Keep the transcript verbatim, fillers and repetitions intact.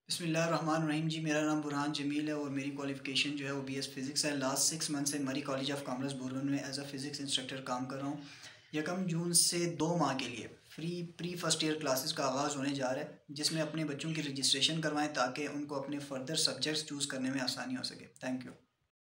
बिस्मिल्लाहिर्रहमानिर्रहीम जी। मेरा नाम बुरहान जमील है और मेरी क्वालिफ़िकेशन जो है वो बीएस फ़िज़िक्स है। लास्ट सिक्स मंथ से मरी कॉलेज ऑफ कॉमर्स बुरगन में एज अ फ़िज़िक्स इंस्ट्रक्टर काम कर रहा हूँ। यकम जून से दो माह के लिए free pre first year classes का आगाज़ होने जा रहा है, जिसमें अपने बच्चों की रजिस्ट्रेशन करवाएं ताकि उनको अपने फ़र्दर सब्जेक्ट्स चूज़ करने में आसानी हो सके। Thank you.